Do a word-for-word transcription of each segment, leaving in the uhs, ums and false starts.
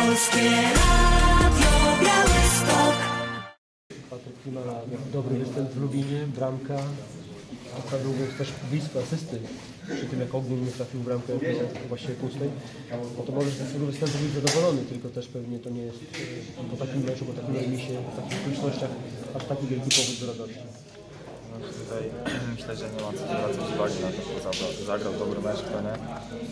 Polskie Radio Białystok. Patryk Klimala miał dobry występ w Lubinie, bramka. A był też blisko asysty przy tym, jak Ogień nie trafił w bramkę właściwie pustej. No to możesz z tego występu być zadowolony, tylko też pewnie to nie jest po takim meczu, po takim remisie, po takich okolicznościach aż taki wielki powód do radości. No tutaj myślę, że nie ma co zwracać uwagi na to, że zagrał, zagrał dobry mecz, to nie.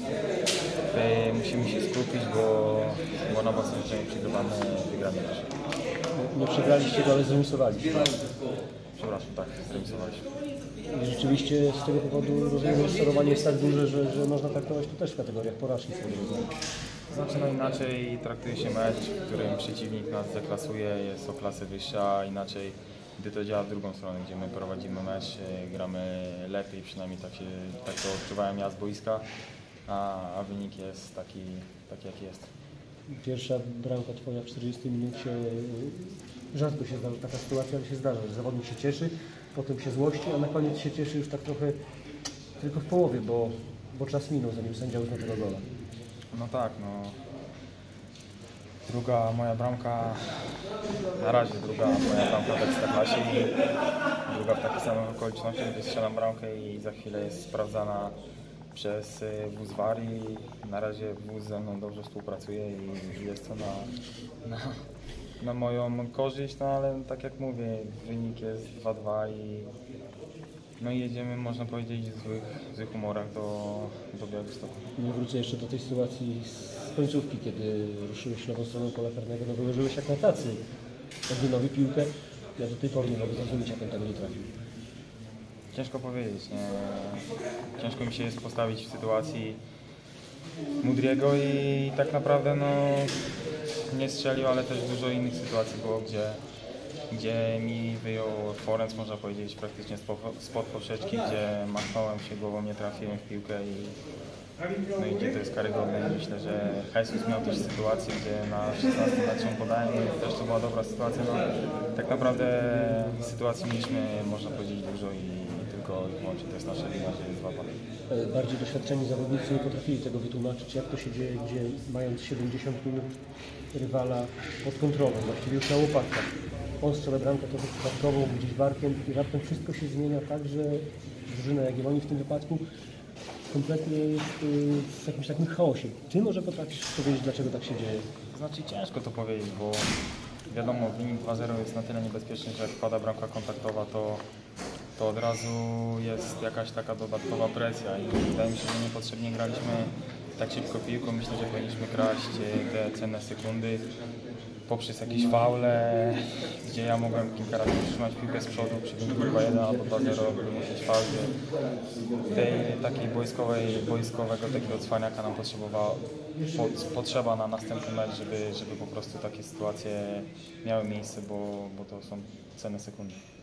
Tutaj musimy się skupić, bo, bo na własnym terenie przegrywamy wygrany mecz. Nie przegraliście go, ale zremisowaliście. Przepraszam, tak, zremisowaliśmy. I rzeczywiście z tego powodu rozumiem, że sterowanie jest tak duże, że, że można traktować to też w kategoriach porażki. Znaczy no inaczej traktuje się mecz, w którym przeciwnik nas deklasuje, jest o klasę wyższa, inaczej gdy to działa w drugą stronę, gdzie my prowadzimy mecz, gramy lepiej, przynajmniej tak, się, tak to odczuwałem ja z boiska, a, a wynik jest taki, taki jaki jest. Pierwsza bramka twoja w czterdziestej minucie, rzadko się zdarza taka sytuacja, ale się zdarza, że zawodnik się cieszy, potem się złości, a na koniec się cieszy już tak trochę tylko w połowie, bo, bo czas minął, zanim sędzia uznał tego gola. No tak, no. Druga moja bramka, na razie druga moja bramka w Ekstraklasie i druga w takich samych okolicznościach, gdzie strzelam bramkę i za chwilę jest sprawdzana przez wóz W A R i na razie wóz ze mną dobrze współpracuje i jest to na, na, na moją korzyść, no ale tak jak mówię, wynik jest dwa dwa i no i jedziemy, można powiedzieć, w złych, w złych humorach do, do Białegostoku. No wrócę jeszcze do tej sytuacji z końcówki, kiedy ruszyłeś nową stroną pola karnego, no wyłożyłeś jak na tacy Ognienowi piłkę. Ja do tej pory nie mogę zrozumieć, jak on tam nie trafił. Ciężko powiedzieć, nie? Ciężko mi się jest postawić w sytuacji Mudriego i tak naprawdę no, nie strzelił, ale też dużo innych sytuacji było, gdzie, gdzie mi wyjął forens, można powiedzieć, praktycznie spod poprzeczki, gdzie machnąłem się głową, nie trafiłem w piłkę i no i gdzie to jest karygodne. Myślę, że Jesus miał też sytuację, gdzie na szesnastym meczem podałem i też to była dobra sytuacja. No, tak naprawdę sytuacji mieliśmy, można powiedzieć, dużo i tylko i wyłącznie to jest nasza wina, że jest dwa dwa. Bardziej doświadczeni zawodnicy nie potrafili tego wytłumaczyć, jak to się dzieje, gdzie mając siedemdziesiąt minut rywala pod kontrolą, właściwie już na łopatkach. On strzela bramkę trochę przypadkową, gdzieś barkiem i raptem wszystko się zmienia tak, że drużyna Jagiellonii w tym wypadku kompletnie jest w jakimś takim chaosie. Ty może potrafisz powiedzieć, dlaczego tak się dzieje? Znaczy ciężko to powiedzieć, bo wiadomo, wynik dwa zero jest na tyle niebezpieczny, że jak wpada bramka kontaktowa, to, to od razu jest jakaś taka dodatkowa presja i wydaje mi się, że niepotrzebnie graliśmy tak szybko piłką. Myślę, że powinniśmy kraść te cenne sekundy poprzez jakieś faule, gdzie ja mogłem kilka razy trzymać piłkę z przodu przy wyniku dwa jeden albo dwa zero, wymusić faul, tej takiej boiskowej, boiskowego takiego cwaniaka nam potrzebowała, po, potrzeba na następny mecz, żeby, żeby po prostu takie sytuacje miały miejsce, bo, bo to są cenne sekundy.